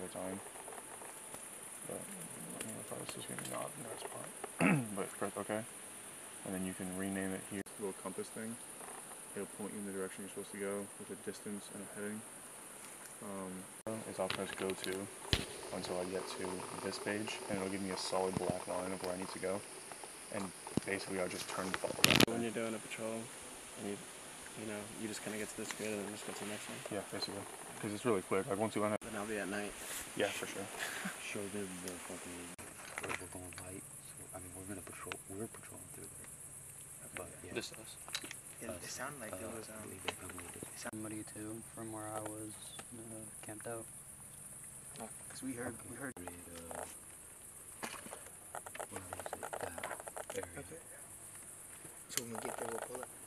other time. But this is maybe not the next part. But okay. And then you can rename it here. Little compass thing. It'll point you in the direction you're supposed to go with a distance and a heading. I'll press go to until I get to this page, and it'll give me a solid black line of where I need to go. And basically I'll just turn and follow that. When you're doing a patrol, and you know, you just kind of get to this grid and then just go to the next one? Yeah, basically. Because it's really quick. Like once you learn how. Then I'll be at night. Yeah, for sure. Show them the fucking, we're going light, so I mean we're patrolling through there. But yeah. This us. Yeah, it sounded like it was somebody too from where I was camped out. Because we heard. Where is it? That area. Okay. So when we get there, we'll pull it.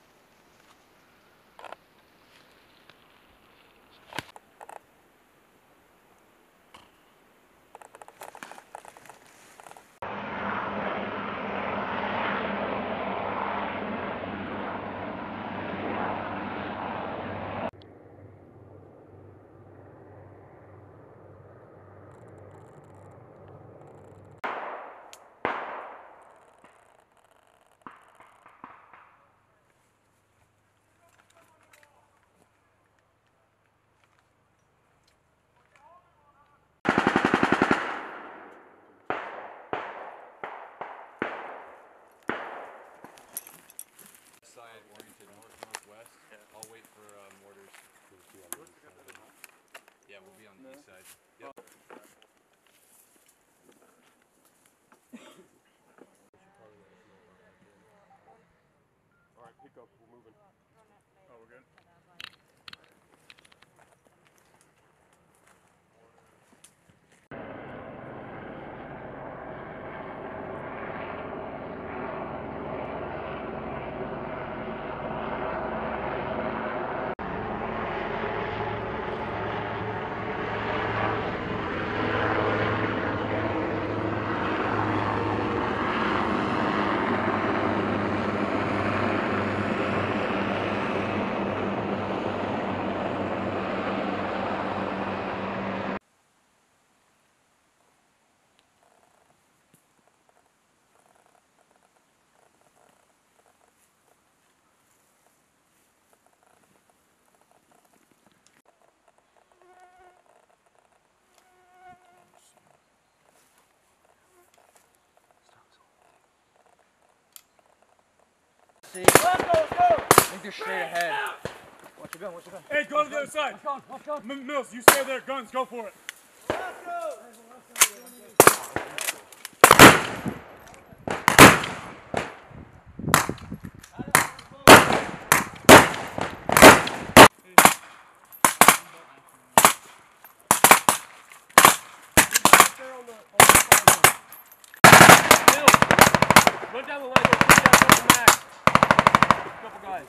Side oriented north-northwest. Yeah. I'll wait for mortars. Yeah, we'll be on the east side. Yep. Alright, pick up, we're moving. Oh, we're good? See. Let's go, let's go! I think they're straight ahead. Watch your gun, watch your gun. Hey, go to the other side. Let's go. Mills, you stay there. Guns, go for it. Let's go! Run down the line, go push down the max. Couple guys.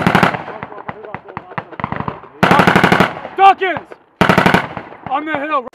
Dawkins! On the hill!